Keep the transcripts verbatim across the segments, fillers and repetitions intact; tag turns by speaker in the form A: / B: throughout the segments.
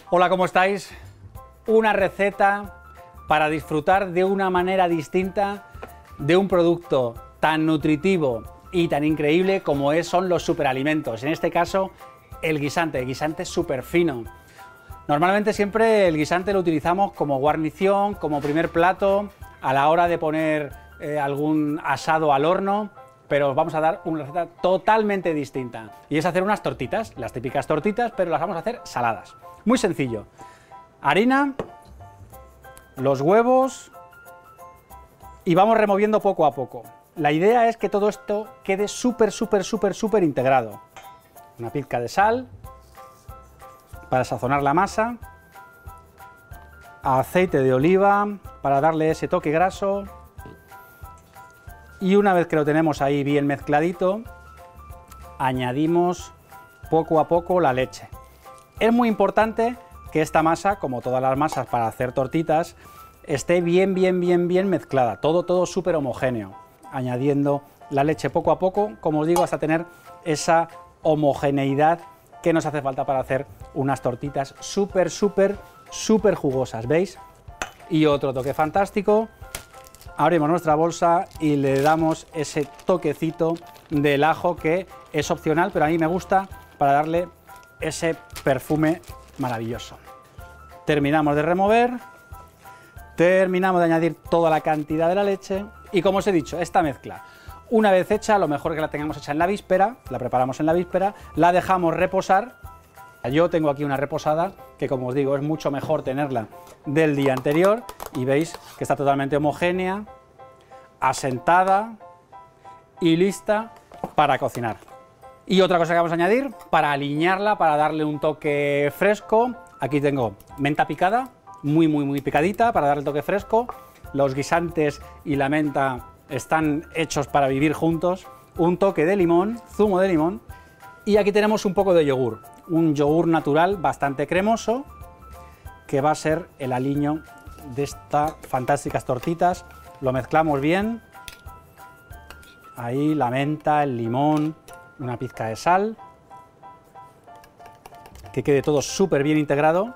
A: Hola, ¿cómo estáis? Una receta para disfrutar de una manera distinta de un producto tan nutritivo y tan increíble como es, son los superalimentos. En este caso, el guisante, el guisante súper fino. Normalmente siempre el guisante lo utilizamos como guarnición, como primer plato, a la hora de poner eh, algún asado al horno, pero os vamos a dar una receta totalmente distinta. Y es hacer unas tortitas, las típicas tortitas, pero las vamos a hacer saladas. Muy sencillo. Harina, los huevos y vamos removiendo poco a poco. La idea es que todo esto quede súper, súper, súper, súper integrado. Una pizca de sal para sazonar la masa, aceite de oliva para darle ese toque graso y una vez que lo tenemos ahí bien mezcladito, añadimos poco a poco la leche. Es muy importante que esta masa, como todas las masas para hacer tortitas, esté bien, bien, bien, bien mezclada, todo, todo súper homogéneo, añadiendo la leche poco a poco, como os digo, hasta tener esa homogeneidad que nos hace falta para hacer unas tortitas súper, súper, súper jugosas, ¿veis? Y otro toque fantástico, abrimos nuestra bolsa y le damos ese toquecito del ajo que es opcional, pero a mí me gusta para darle ese perfume maravilloso. Terminamos de remover, terminamos de añadir toda la cantidad de la leche y, como os he dicho, esta mezcla, una vez hecha, lo mejor que la tengamos hecha en la víspera, la preparamos en la víspera, la dejamos reposar. Yo tengo aquí una reposada que, como os digo, es mucho mejor tenerla del día anterior y veis que está totalmente homogénea, asentada y lista para cocinar. Y otra cosa que vamos a añadir para aliñarla, para darle un toque fresco, aquí tengo menta picada, muy muy muy picadita para darle toque fresco. Los guisantes y la menta están hechos para vivir juntos. Un toque de limón, zumo de limón. Y aquí tenemos un poco de yogur, un yogur natural bastante cremoso, que va a ser el aliño de estas fantásticas tortitas. Lo mezclamos bien. Ahí la menta, el limón, una pizca de sal. Que quede todo súper bien integrado.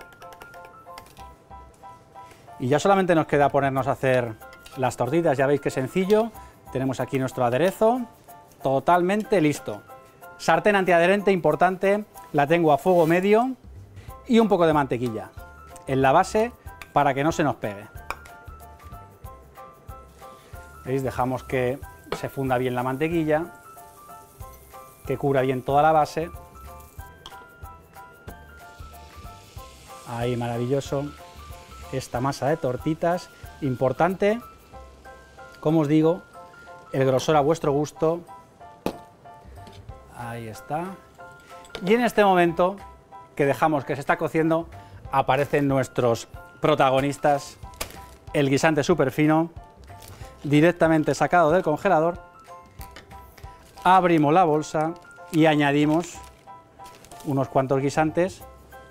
A: Y ya solamente nos queda ponernos a hacer las tortitas, ya veis qué sencillo. Tenemos aquí nuestro aderezo, totalmente listo. Sartén antiadherente, importante, la tengo a fuego medio y un poco de mantequilla en la base para que no se nos pegue. ¿Veis? Dejamos que se funda bien la mantequilla, que cubra bien toda la base. Ahí, maravilloso. Esta masa de tortitas, importante, como os digo, el grosor a vuestro gusto. Ahí está. Y en este momento que dejamos que se está cociendo, aparecen nuestros protagonistas, el guisante súper fino, directamente sacado del congelador. Abrimos la bolsa y añadimos unos cuantos guisantes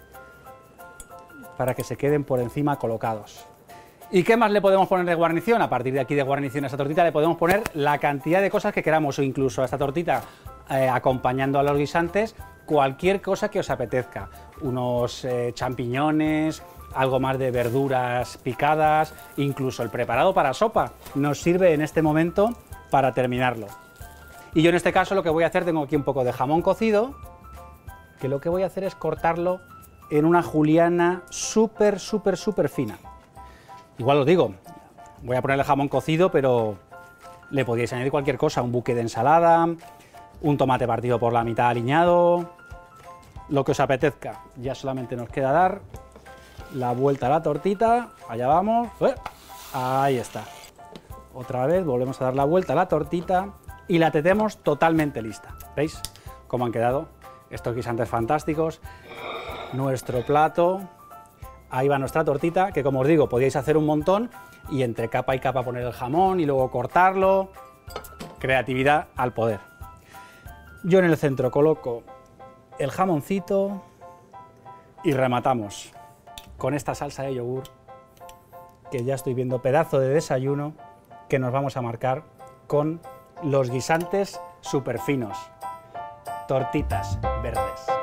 A: para que se queden por encima colocados. ¿Y qué más le podemos poner de guarnición? A partir de aquí de guarnición a esta tortita le podemos poner la cantidad de cosas que queramos, o incluso a esta tortita eh, acompañando a los guisantes, cualquier cosa que os apetezca. Unos eh, champiñones, algo más de verduras picadas, incluso el preparado para sopa nos sirve en este momento para terminarlo. Y yo en este caso lo que voy a hacer, tengo aquí un poco de jamón cocido, que lo que voy a hacer es cortarlo en una juliana súper, súper, súper fina. Igual os digo, voy a poner el jamón cocido, pero le podíais añadir cualquier cosa, un buque de ensalada, un tomate partido por la mitad aliñado, lo que os apetezca. Ya solamente nos queda dar la vuelta a la tortita, allá vamos, ¡eh! Ahí está. Otra vez volvemos a dar la vuelta a la tortita y la tenemos totalmente lista. ¿Veis cómo han quedado estos guisantes fantásticos? Nuestro plato. Ahí va nuestra tortita, que como os digo, podíais hacer un montón y entre capa y capa poner el jamón y luego cortarlo. Creatividad al poder. Yo en el centro coloco el jamoncito y rematamos con esta salsa de yogur, que ya estoy viendo pedazo de desayuno que nos vamos a marcar con los guisantes súper finos. Tortitas verdes.